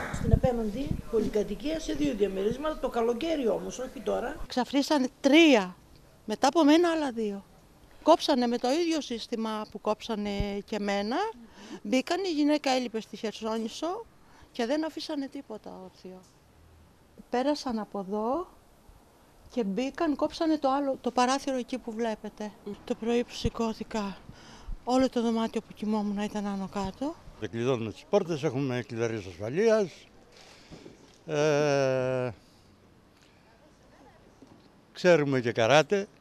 Στην απέναντι πολυκατοικία σε 2 διαμερίσματα, το καλοκαίρι όμως, όχι τώρα. Ξαφνίσανε 3, μετά από μένα άλλα 2. Κόψανε με το ίδιο σύστημα που κόψανε και εμένα. Μπήκαν, η γυναίκα έλειπε στη Χερσόνησο και δεν αφήσανε τίποτα όρθιο. Πέρασαν από εδώ και μπήκαν, κόψανε το παράθυρο εκεί που βλέπετε. Το πρωί που σηκώθηκα, όλο το δωμάτιο που κοιμόμουν ήταν άνω κάτω. Δεν κλειδώνουμε τις πόρτες, έχουμε κλειδαρίες ασφαλείας. Ξέρουμε και καράτε.